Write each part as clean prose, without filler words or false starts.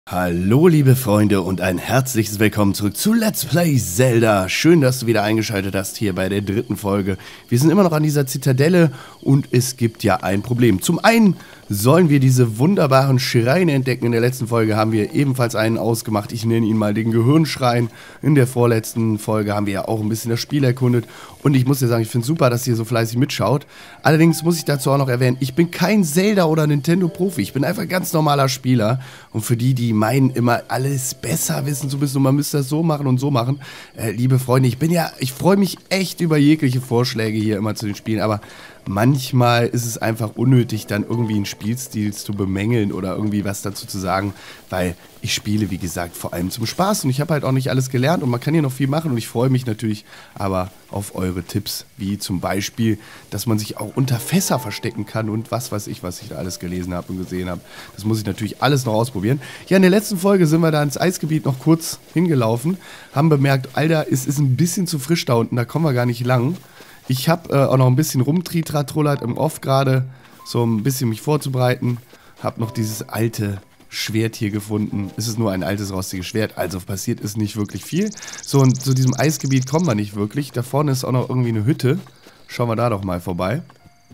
Hallo liebe Freunde und ein herzliches Willkommen zurück zu Let's Play Zelda. Schön, dass du wieder eingeschaltet hast hier bei der dritten Folge. Wir sind immer noch an dieser Zitadelle und es gibt ja ein Problem. Zum einen sollen wir diese wunderbaren Schreine entdecken. In der letzten Folge haben wir ebenfalls einen ausgemacht. Ich nenne ihn mal den Gehirnschrein. In der vorletzten Folge haben wir ja auch ein bisschen das Spiel erkundet. Und ich muss dir sagen, ich finde es super, dass ihr so fleißig mitschaut. Allerdings muss ich dazu auch noch erwähnen, ich bin kein Zelda- oder Nintendo-Profi. Ich bin einfach ein ganz normaler Spieler. Und für die, die meinen, immer alles besser wissen zu müssen und man müsste das so machen und so machen, liebe Freunde, ich freue mich echt über jegliche Vorschläge hier immer zu den Spielen, aber manchmal ist es einfach unnötig, dann irgendwie einen Spielstil zu bemängeln oder irgendwie was dazu zu sagen, weil ich spiele, wie gesagt, vor allem zum Spaß und ich habe halt auch nicht alles gelernt und man kann hier noch viel machen und ich freue mich natürlich aber auf eure Tipps, wie zum Beispiel, dass man sich auch unter Fässer verstecken kann und was weiß ich, was ich da alles gelesen habe und gesehen habe. Das muss ich natürlich alles noch ausprobieren. Ja, in der letzten Folge sind wir da ins Eisgebiet noch kurz hingelaufen, haben bemerkt, Alter, es ist ein bisschen zu frisch da unten, da kommen wir gar nicht lang. Ich habe auch noch ein bisschen rumtritratrollert im Off gerade, so ein bisschen mich vorzubereiten. Habe noch dieses alte Schwert hier gefunden. Es ist nur ein altes, rostiges Schwert, also passiert ist nicht wirklich viel. So, und zu diesem Eisgebiet kommen wir nicht wirklich. Da vorne ist auch noch irgendwie eine Hütte. Schauen wir da doch mal vorbei.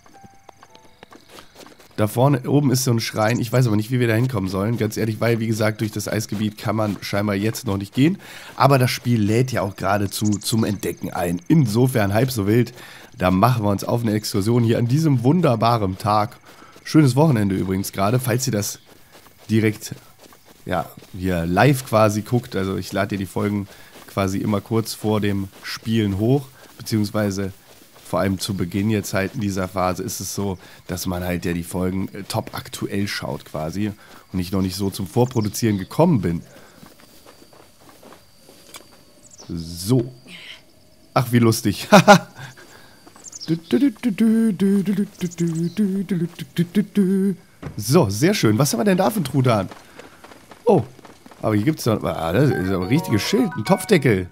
Da vorne oben ist so ein Schrein. Ich weiß aber nicht, wie wir da hinkommen sollen. Ganz ehrlich, weil, wie gesagt, durch das Eisgebiet kann man scheinbar jetzt noch nicht gehen. Aber das Spiel lädt ja auch geradezu zum Entdecken ein. Insofern halb so wild. Da machen wir uns auf eine Exkursion hier an diesem wunderbaren Tag. Schönes Wochenende übrigens gerade, falls ihr das direkt, ja, hier live quasi guckt. Also ich lade dir die Folgen quasi immer kurz vor dem Spielen hoch, beziehungsweise vor allem zu Beginn jetzt halt in dieser Phase ist es so, dass man halt ja die Folgen top aktuell schaut quasi und ich noch nicht so zum Vorproduzieren gekommen bin. So. Ach, wie lustig. So, sehr schön. Was haben wir denn da für einen Truthahn? Oh, aber hier gibt es noch... Ah, das ist aber ein richtiges Schild, ein Topfdeckel.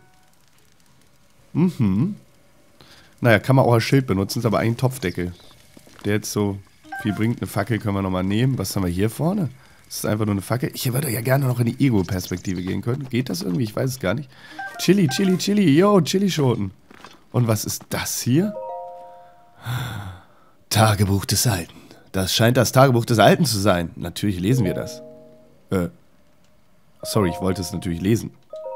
Mhm. Naja, kann man auch als Schild benutzen, ist aber eigentlich ein Topfdeckel. Der jetzt so viel bringt. Eine Fackel können wir nochmal nehmen. Was haben wir hier vorne? Das ist einfach nur eine Fackel. Ich würde ja gerne noch in die Ego-Perspektive gehen können. Geht das irgendwie? Ich weiß es gar nicht. Chili, Chili, Chili. Yo, Chilischoten. Und was ist das hier? Tagebuch des Alten. Das scheint das Tagebuch des Alten zu sein. Natürlich lesen wir das. Sorry, ich wollte es natürlich lesen.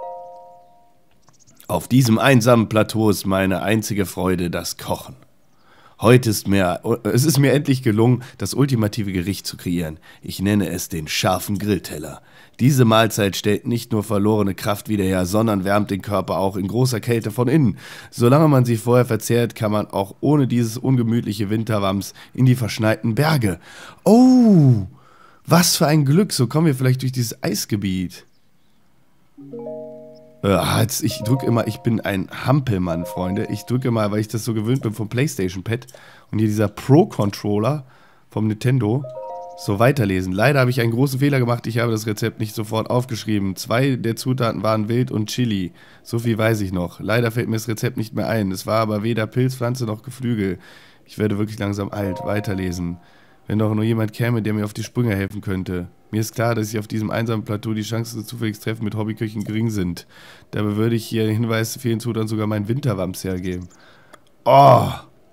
Auf diesem einsamen Plateau ist meine einzige Freude das Kochen. Heute ist es mir endlich gelungen, das ultimative Gericht zu kreieren. Ich nenne es den scharfen Grillteller. Diese Mahlzeit stellt nicht nur verlorene Kraft wieder her, sondern wärmt den Körper auch in großer Kälte von innen. Solange man sie vorher verzehrt, kann man auch ohne dieses ungemütliche Winterwams in die verschneiten Berge. Oh, was für ein Glück, so kommen wir vielleicht durch dieses Eisgebiet. Ich drücke immer, ich bin ein Hampelmann, Freunde. Ich drücke immer, weil ich das so gewöhnt bin vom PlayStation-Pad. Und hier dieser Pro-Controller vom Nintendo. So, weiterlesen. Leider habe ich einen großen Fehler gemacht. Ich habe das Rezept nicht sofort aufgeschrieben. 2 der Zutaten waren Wild und Chili. So viel weiß ich noch. Leider fällt mir das Rezept nicht mehr ein. Es war aber weder Pilz, Pflanze noch Geflügel. Ich werde wirklich langsam alt. Weiterlesen. Wenn doch nur jemand käme, der mir auf die Sprünge helfen könnte. Mir ist klar, dass ich auf diesem einsamen Plateau die Chancen des zufälligen Treffen mit Hobbyköchen gering sind. Dabei würde ich hier den Hinweis zu vielen Zutaten sogar meinen Winterwams hergeben. Oh!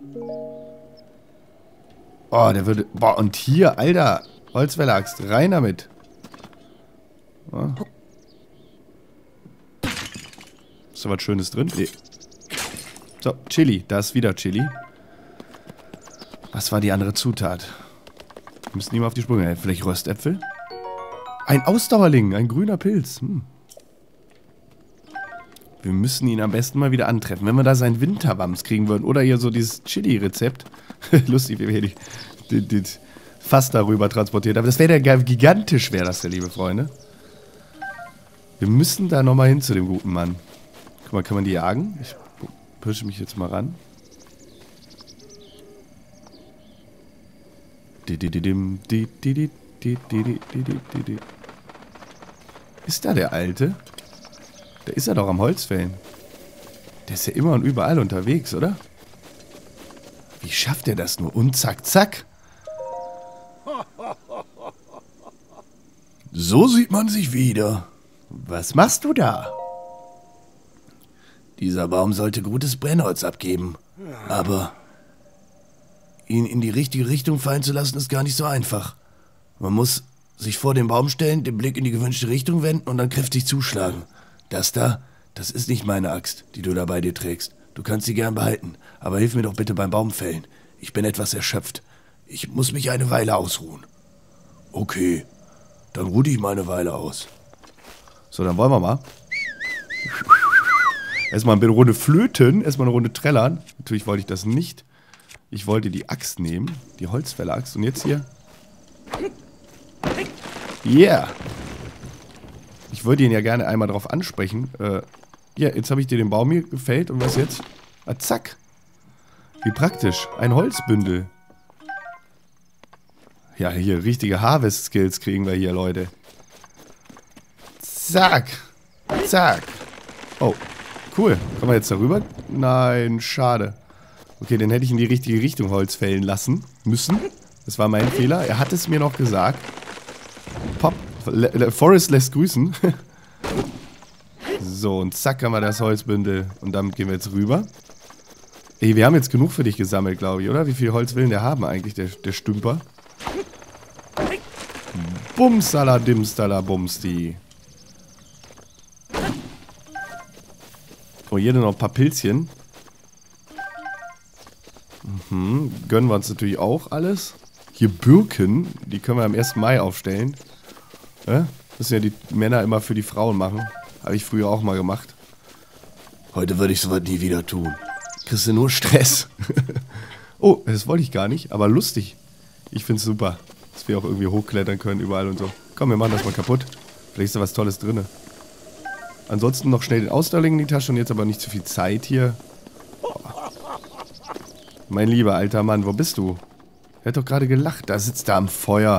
Oh, der würde... Boah, und hier, Alter, Holzwelle-Axt, rein damit. Oh. Ist da was Schönes drin? Nee. So, Chili, da ist wieder Chili. Was war die andere Zutat? Wir müssen ihm auf die Sprünge helfen. Vielleicht Röstäpfel? Ein Ausdauerling, ein grüner Pilz. Wir müssen ihn am besten mal wieder antreffen. Wenn wir da seinen Winterwams kriegen würden. Oder hier so dieses Chili-Rezept. Lustig, wie wir die Fass darüber transportiert haben. Das wäre ja gigantisch, wäre das ja, liebe Freunde. Wir müssen da nochmal hin zu dem guten Mann. Guck mal, kann man die jagen? Ich pirsche mich jetzt mal ran. Ist da der Alte? Da ist er doch am Holzfällen. Der ist ja immer und überall unterwegs, oder? Wie schafft er das nur? Und zack, zack. So sieht man sich wieder. Was machst du da? Dieser Baum sollte gutes Brennholz abgeben. Aber ihn in die richtige Richtung fallen zu lassen, ist gar nicht so einfach. Man muss sich vor den Baum stellen, den Blick in die gewünschte Richtung wenden und dann kräftig zuschlagen. Das da, das ist nicht meine Axt, die du da bei dir trägst. Du kannst sie gern behalten, aber hilf mir doch bitte beim Baumfällen. Ich bin etwas erschöpft. Ich muss mich eine Weile ausruhen. Okay, dann ruh dich mal eine Weile aus. So, dann wollen wir mal. Erstmal eine Runde flöten, erstmal eine Runde trällern. Natürlich wollte ich das nicht. Ich wollte die Axt nehmen, die Holzfäller-Axt. Und jetzt hier. Yeah. Ich wollte ihn ja gerne einmal drauf ansprechen. Ja, jetzt habe ich dir den Baum hier gefällt. Und was jetzt? Ah, zack. Wie praktisch. Ein Holzbündel. Ja, hier richtige Harvest-Skills kriegen wir hier, Leute. Zack. Zack. Oh, cool. Kann man jetzt darüber? Nein, schade. Okay, dann hätte ich in die richtige Richtung Holz fällen lassen müssen. Das war mein Fehler. Er hat es mir noch gesagt. Pop. Forrest lässt grüßen. So, und zack haben wir das Holzbündel. Und damit gehen wir jetzt rüber. Ey, wir haben jetzt genug für dich gesammelt, glaube ich, oder? Wie viel Holz will denn der haben eigentlich, der Stümper? Bumsala dimstala bumsti. Oh, hier noch ein paar Pilzchen. Gönnen wir uns natürlich auch alles. Hier Birken, die können wir am 1. Mai aufstellen. Müssen ja die Männer immer für die Frauen machen. Habe ich früher auch mal gemacht. Heute würde ich sowas nie wieder tun. Kriegst du nur Stress. Oh, das wollte ich gar nicht, aber lustig. Ich finde es super, dass wir auch irgendwie hochklettern können überall und so. Komm, wir machen das mal kaputt. Vielleicht ist da was Tolles drin. Ansonsten noch schnell den Ausdauerling in die Tasche und jetzt aber nicht zu viel Zeit hier. Oh. Mein lieber alter Mann, wo bist du? Er hat doch gerade gelacht. Da sitzt er am Feuer.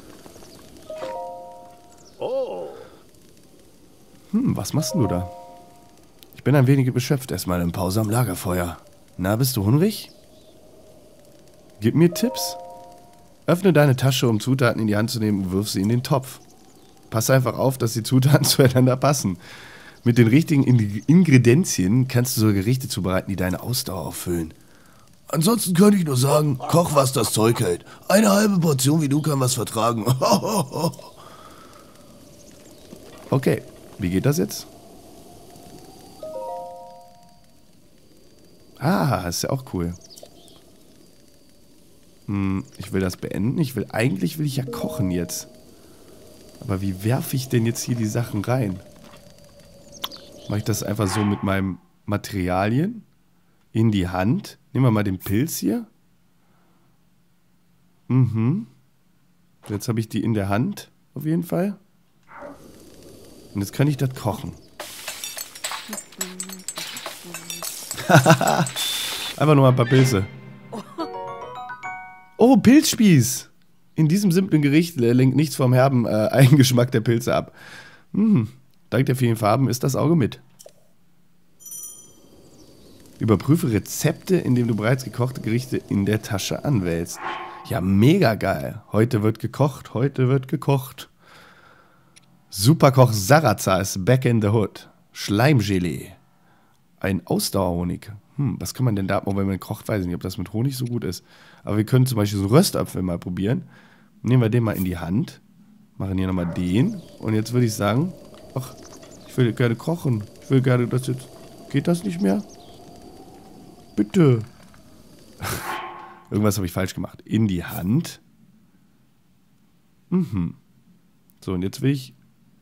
Was machst du da? Ich bin ein wenig beschöpft. Erstmal in Pause am Lagerfeuer. Na, bist du hungrig? Gib mir Tipps. Öffne deine Tasche, um Zutaten in die Hand zu nehmen und wirf sie in den Topf. Pass einfach auf, dass die Zutaten zueinander passen. Mit den richtigen Ingredienzien kannst du so Gerichte zubereiten, die deine Ausdauer auffüllen. Ansonsten könnte ich nur sagen, koch, was das Zeug hält. Eine halbe Portion wie du kann was vertragen. Okay, wie geht das jetzt? Ah, ist ja auch cool. Ich will das beenden. Eigentlich will ich ja kochen jetzt. Aber wie werfe ich denn jetzt hier die Sachen rein? Mache ich das einfach so mit meinen Materialien in die Hand? Nehmen wir mal den Pilz hier. Jetzt habe ich die in der Hand, auf jeden Fall. Und jetzt kann ich das kochen. Einfach nur mal ein paar Pilze. Oh, Pilzspieß! In diesem simplen Gericht lenkt nichts vom herben Eigengeschmack der Pilze ab. Dank der vielen Farben ist das Auge mit. Überprüfe Rezepte, indem du bereits gekochte Gerichte in der Tasche anwählst. Ja, mega geil. Heute wird gekocht, heute wird gekocht. Superkoch Sarazar ist back in the hood. Schleimgelee. Ein Ausdauerhonig. Was kann man denn da, wenn man kocht, weiß ich nicht, ob das mit Honig so gut ist. Aber wir können zum Beispiel so Röstapfel mal probieren. Nehmen wir den mal in die Hand. Machen hier nochmal den. Und jetzt würde ich sagen, ach, ich will gerne kochen. Ich will gerne das jetzt. Geht das nicht mehr? Bitte. Irgendwas habe ich falsch gemacht. In die Hand. So, und jetzt will ich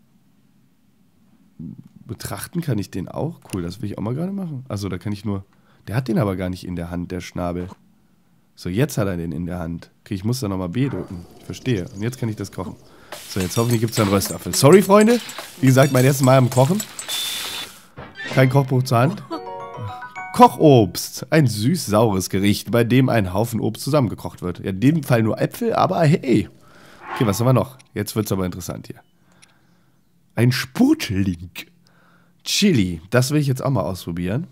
betrachten, kann ich den auch? Cool, das will ich auch mal gerade machen. Also da kann ich nur... Der hat den aber gar nicht in der Hand, der Schnabel. So, jetzt hat er den in der Hand. Okay, ich muss da nochmal B drücken. Ich verstehe. Und jetzt kann ich das kochen. So, jetzt hoffentlich gibt es einen Röstapfel. Sorry, Freunde. Wie gesagt, mein erstes Mal am Kochen. Kein Kochbuch zur Hand. Kochobst. Ein süß-saures Gericht, bei dem ein Haufen Obst zusammengekocht wird. Ja, in dem Fall nur Äpfel, aber hey. Okay, was haben wir noch? Jetzt wird es aber interessant hier. Ein Spurtling. Chili. Das will ich jetzt auch mal ausprobieren.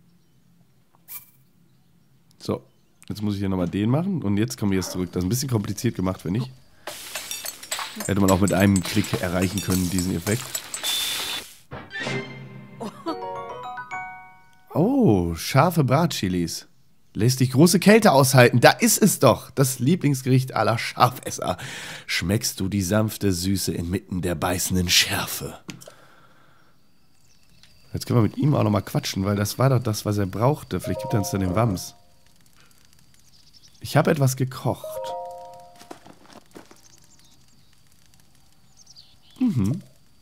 So. Jetzt muss ich hier nochmal den machen. Und jetzt kommen wir jetzt zurück. Das ist ein bisschen kompliziert gemacht, finde ich. Hätte man auch mit einem Klick erreichen können, diesen Effekt. Oh, scharfe Bratchilis. Lässt dich große Kälte aushalten. Da ist es doch. Das Lieblingsgericht aller Scharfesser. Schmeckst du die sanfte Süße inmitten der beißenden Schärfe. Jetzt können wir mit ihm auch nochmal quatschen, weil das war doch das, was er brauchte. Vielleicht gibt er uns dann den Wams. Ich habe etwas gekocht. Mhm.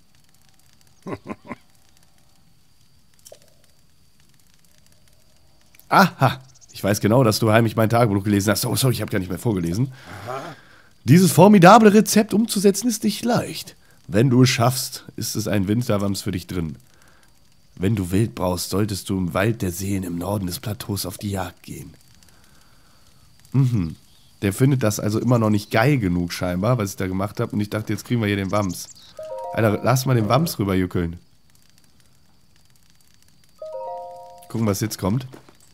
Aha. Ich weiß genau, dass du heimlich mein Tagebuch gelesen hast. Oh, sorry, ich habe gar nicht mehr vorgelesen. Dieses formidable Rezept umzusetzen ist nicht leicht. Wenn du es schaffst, ist es ein Winterwams für dich drin. Wenn du Wild brauchst, solltest du im Wald der Seen im Norden des Plateaus auf die Jagd gehen. Mhm. Der findet das also immer noch nicht geil genug scheinbar, was ich da gemacht habe. Und ich dachte, jetzt kriegen wir hier den Wams. Alter, lass mal den Wams rüberjückeln. Gucken, was jetzt kommt.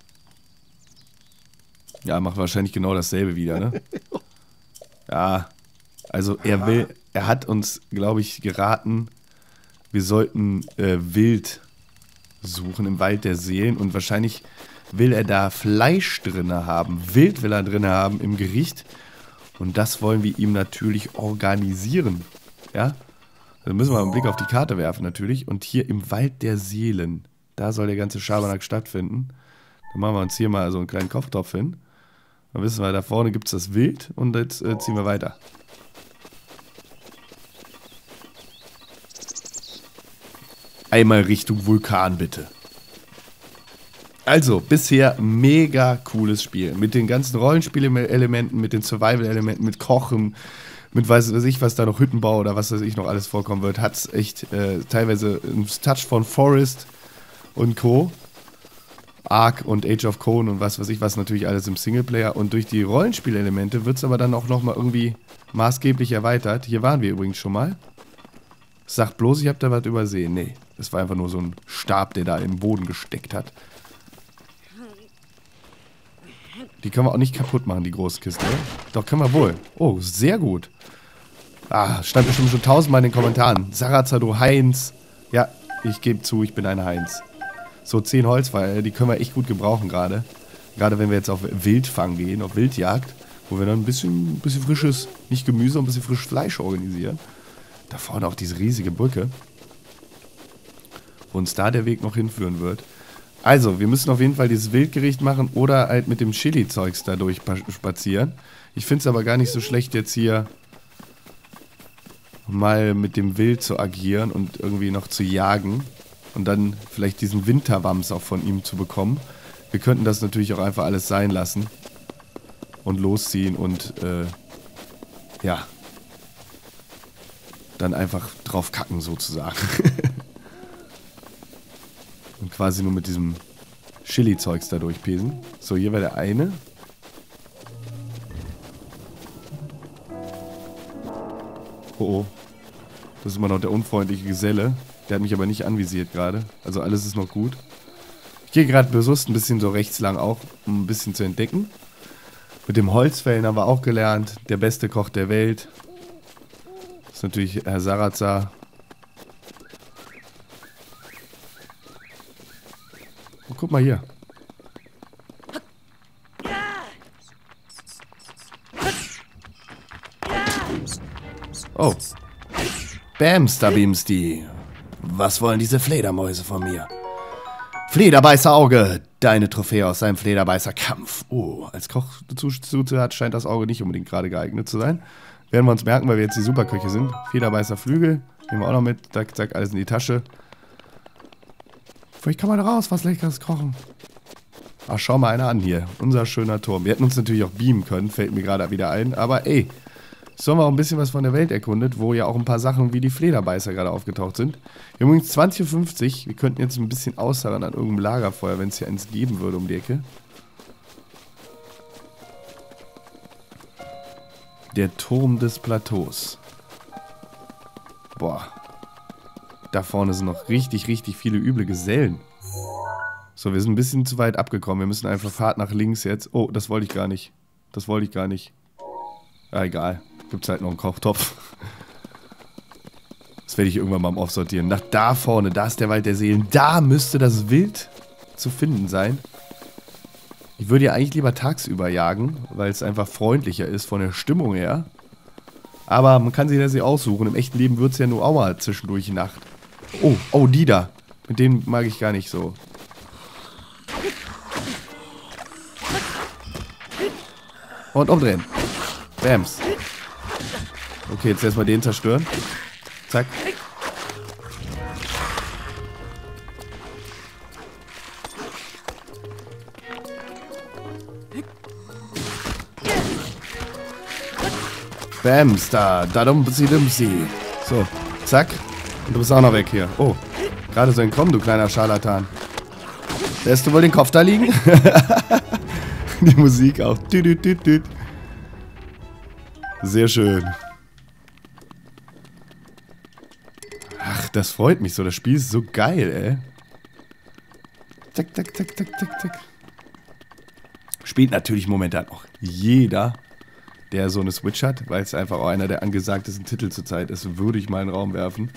Ja, macht wahrscheinlich genau dasselbe wieder, ne? Ja, also er hat uns, glaube ich, geraten, wir sollten Wild suchen im Wald der Seelen und wahrscheinlich will er da Fleisch drin haben, Wild will er drin haben im Gericht und das wollen wir ihm natürlich organisieren, ja? Da müssen wir mal einen Blick auf die Karte werfen natürlich und hier im Wald der Seelen, da soll der ganze Schabernack stattfinden. Dann machen wir uns hier mal so einen kleinen Kochtopf hin. Dann wissen wir, da vorne gibt es das Wild und jetzt ziehen wir weiter. Einmal Richtung Vulkan, bitte. Also, bisher mega cooles Spiel. Mit den ganzen Rollenspielelementen, mit den Survival-Elementen, mit Kochen, mit weiß ich, was da noch Hüttenbau oder was weiß ich noch alles vorkommen wird. Hat es echt teilweise einen Touch von Forest und Co. Ark und Age of Conan und was weiß ich was, natürlich alles im Singleplayer. Und durch die Rollenspielelemente wird es aber dann auch nochmal irgendwie maßgeblich erweitert. Hier waren wir übrigens schon mal. Sag bloß, ich habe da was übersehen. Nee, das war einfach nur so ein Stab, der da im Boden gesteckt hat. Die können wir auch nicht kaputt machen, die große Kiste, oder? Doch, können wir wohl. Oh, sehr gut. Ah, stand bestimmt schon tausendmal in den Kommentaren. Sarazar, du Heinz. Ja, ich gebe zu, ich bin ein Heinz. So 10 Holz, weil die können wir echt gut gebrauchen gerade. Gerade wenn wir jetzt auf Wildfang gehen, auf Wildjagd, wo wir dann ein bisschen frisches, nicht Gemüse, ein bisschen frisches Fleisch organisieren. Da vorne auch diese riesige Brücke, wo uns da der Weg noch hinführen wird. Also, wir müssen auf jeden Fall dieses Wildgericht machen oder halt mit dem Chili-Zeugs da durch spazieren. Ich finde es aber gar nicht so schlecht, jetzt hier mal mit dem Wild zu agieren und irgendwie noch zu jagen. Und dann vielleicht diesen Winterwams auch von ihm zu bekommen. Wir könnten das natürlich auch einfach alles sein lassen. Und losziehen und, ja. Dann einfach drauf kacken sozusagen. Und quasi nur mit diesem Chili-Zeugs da durchpesen. So, hier war der eine. Oh oh. Das ist immer noch der unfreundliche Geselle. Der hat mich aber nicht anvisiert gerade. Also alles ist noch gut. Ich gehe gerade bewusst ein bisschen so rechts lang auch, um ein bisschen zu entdecken. Mit dem Holzfällen haben wir auch gelernt. Der beste Koch der Welt. Das ist natürlich Herr Sarazar. Oh, guck mal hier. Oh. Bamster Bimsti. Was wollen diese Fledermäuse von mir? Flederbeißerauge, deine Trophäe aus seinem Flederbeißerkampf. Oh, als Kochzutat scheint das Auge nicht unbedingt gerade geeignet zu sein. Werden wir uns merken, weil wir jetzt die Superköche sind. Flederbeißerflügel, nehmen wir auch noch mit. Zack, zack, alles in die Tasche. Vielleicht kann man raus, was Leckeres kochen. Ach, schau mal einer an hier. Unser schöner Turm. Wir hätten uns natürlich auch beamen können, fällt mir gerade wieder ein. Aber ey, so haben wir auch ein bisschen was von der Welt erkundet, wo ja auch ein paar Sachen wie die Flederbeißer gerade aufgetaucht sind. Wir haben übrigens 20:50 Uhr. Wir könnten jetzt ein bisschen ausharren an irgendeinem Lagerfeuer, wenn es hier eins geben würde um die Ecke. Der Turm des Plateaus. Boah. Da vorne sind noch richtig, richtig viele üble Gesellen. So, wir sind ein bisschen zu weit abgekommen. Wir müssen einfach Fahrt nach links jetzt. Oh, das wollte ich gar nicht. Das wollte ich gar nicht. Ja, egal. Gibt's halt noch einen Kochtopf. Das werde ich irgendwann mal aufsortieren. Nach da vorne, da ist der Wald der Seelen. Da müsste das Wild zu finden sein. Ich würde ja eigentlich lieber tagsüber jagen, weil es einfach freundlicher ist von der Stimmung her. Aber man kann sich das ja aussuchen. Im echten Leben wird es ja nur auch mal zwischendurch Nacht. Oh, oh, die da. Mit denen mag ich gar nicht so. Und umdrehen. Bams. Okay, jetzt erstmal den zerstören. Zack. Bams, da dumsi. So, zack. Und du bist auch noch weg hier. Oh, gerade so entkommen, du kleiner Scharlatan. Lässt du wohl den Kopf da liegen? Die Musik auch. Sehr schön. Ach, das freut mich so. Das Spiel ist so geil, ey. Zack, zack, zack, zack, zack, zack. Spielt natürlich momentan auch jeder, der so eine Switch hat, weil es einfach auch einer der angesagtesten Titel zurzeit ist, würde ich mal in den Raum werfen.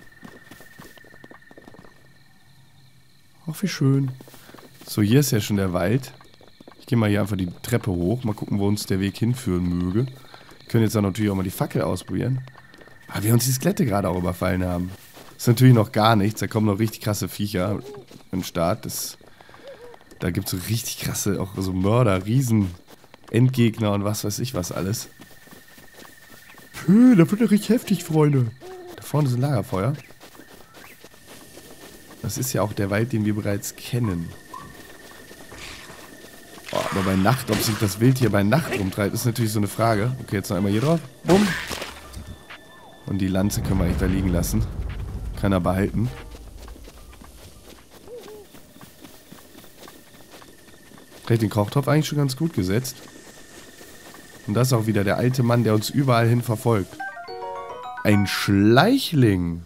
Ach, wie schön. So, hier ist ja schon der Wald. Ich gehe mal hier einfach die Treppe hoch. Mal gucken, wo uns der Weg hinführen möge. Wir können jetzt dann natürlich auch mal die Fackel ausprobieren. Aber wir uns die Skelette gerade auch überfallen haben. Das ist natürlich noch gar nichts. Da kommen noch richtig krasse Viecher im Start. Da gibt es so richtig krasse, auch so Mörder, Riesen, Endgegner und was weiß ich was alles. Da wird ja richtig heftig, Freunde. Da vorne ist ein Lagerfeuer. Das ist ja auch der Wald, den wir bereits kennen. Oh, aber bei Nacht, ob sich das Wild hier bei Nacht rumtreibt, ist natürlich so eine Frage. Okay, jetzt noch einmal hier drauf. Bumm. Und die Lanze können wir echt da liegen lassen. Kann er behalten. Vielleicht den Kochtopf eigentlich schon ganz gut gesetzt. Und das ist auch wieder der alte Mann, der uns überall hin verfolgt. Ein Schleichling.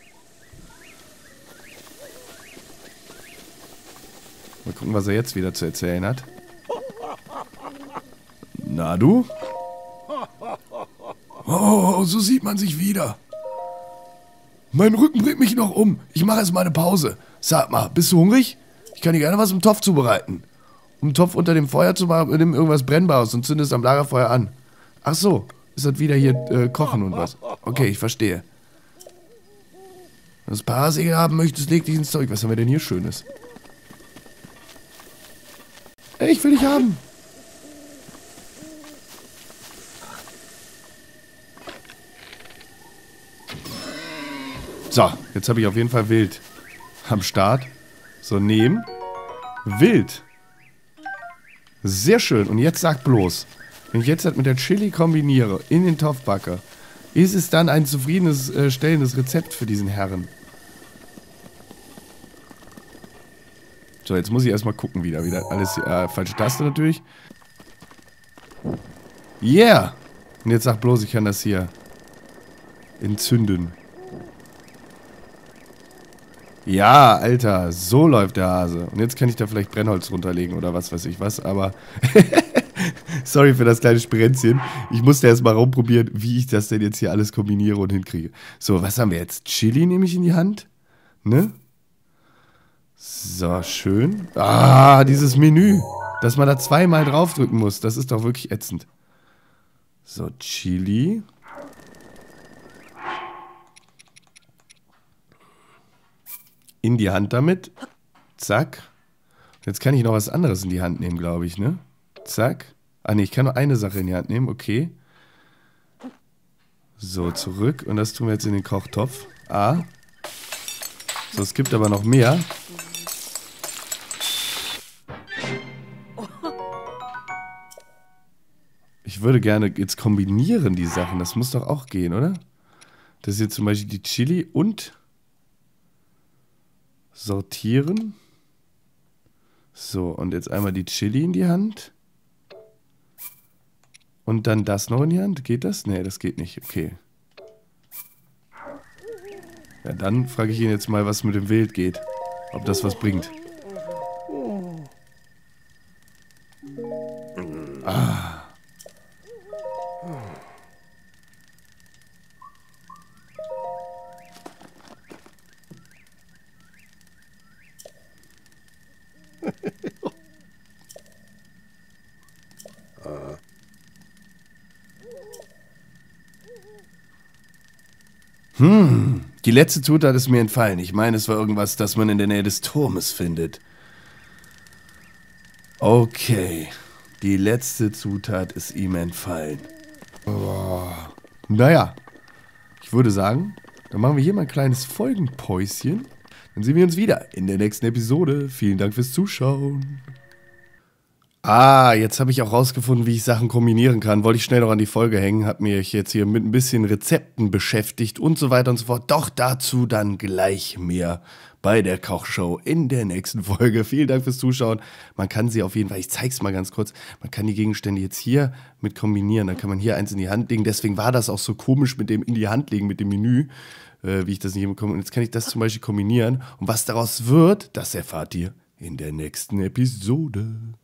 Mal gucken, was er jetzt wieder zu erzählen hat. Na du? Oh, so sieht man sich wieder. Mein Rücken bringt mich noch um. Ich mache jetzt mal eine Pause. Sag mal, bist du hungrig? Ich kann dir gerne was im Topf zubereiten. Um den Topf unter dem Feuer zu machen, nimm irgendwas Brennbares und zünd es am Lagerfeuer an. Ach so, ist das wieder hier kochen und was? Okay, ich verstehe. Wenn du das Parasegel haben möchtest, leg dich ins Zeug. Was haben wir denn hier Schönes? Ey, ich will dich haben. So, jetzt habe ich auf jeden Fall Wild am Start. So, nehmen. Wild. Sehr schön. Und jetzt sag bloß, wenn ich jetzt das mit der Chili kombiniere, in den Topf backe, ist es dann ein zufriedenes, stellendes Rezept für diesen Herren? So, jetzt muss ich erstmal gucken wieder alles, falsche Taste natürlich. Yeah! Und jetzt sag bloß, ich kann das hier entzünden. Ja, Alter, so läuft der Hase. Und jetzt kann ich da vielleicht Brennholz runterlegen oder was weiß ich was, aber... Sorry für das kleine Sprenzchen. Ich musste erstmal rumprobieren, wie ich das denn jetzt hier alles kombiniere und hinkriege. So, was haben wir jetzt? Chili nehme ich in die Hand. Ne? So, schön. Ah, dieses Menü. Dass man da zweimal draufdrücken muss. Das ist doch wirklich ätzend. So, Chili. In die Hand damit. Zack. Jetzt kann ich noch was anderes in die Hand nehmen, glaube ich, ne? Zack. Ah, ne, ich kann nur eine Sache in die Hand nehmen. Okay. So, zurück. Und das tun wir jetzt in den Kochtopf. Ah. So, es gibt aber noch mehr. Ich würde gerne jetzt kombinieren die Sachen. Das muss doch auch gehen, oder? Das ist jetzt zum Beispiel die Chili und sortieren. So, und jetzt einmal die Chili in die Hand. Und dann das noch in die Hand. Geht das? Nee, das geht nicht. Okay. Ja, dann frage ich ihn jetzt mal, was mit dem Wild geht. Ob das was bringt. Ah. Die letzte Zutat ist mir entfallen. Ich meine, es war irgendwas, das man in der Nähe des Turmes findet. Okay. Die letzte Zutat ist ihm entfallen. Oh. Naja. Ich würde sagen, dann machen wir hier mal ein kleines Folgenpäuschen. Dann sehen wir uns wieder in der nächsten Episode. Vielen Dank fürs Zuschauen. Jetzt habe ich auch rausgefunden, wie ich Sachen kombinieren kann. Wollte ich schnell noch an die Folge hängen, habe mich jetzt hier mit ein bisschen Rezepten beschäftigt und so weiter und so fort. Doch dazu dann gleich mehr bei der Kochshow in der nächsten Folge. Vielen Dank fürs Zuschauen. Man kann sie auf jeden Fall, ich zeige es mal ganz kurz, man kann die Gegenstände jetzt hier mit kombinieren. Dann kann man hier eins in die Hand legen. Deswegen war das auch so komisch mit dem in die Hand legen, mit dem Menü, wie ich das nicht bekomme. Und jetzt kann ich das zum Beispiel kombinieren. Und was daraus wird, das erfahrt ihr in der nächsten Episode.